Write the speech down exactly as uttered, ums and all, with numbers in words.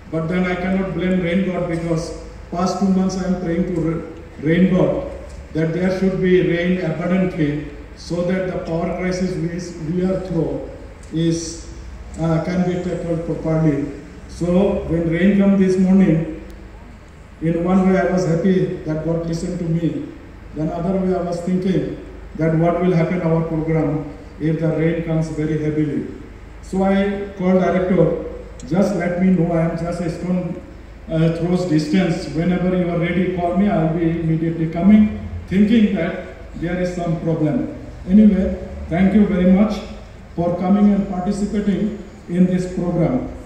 But then I cannot blame rain god, because past two months I am praying to rain god that there should be rain abundantly, so that the power crisis we, we are through is uh, can be tackled properly. So when rain came this morning, in one way I was happy that God listened to me. Then other way I was thinking that what will happen our program if the rain comes very heavily. So I called director, just let me know, I am just a stone uh, throws distance. Whenever you are ready, call me, I will be immediately coming, thinking that there is some problem. Anyway, thank you very much for coming and participating in this program.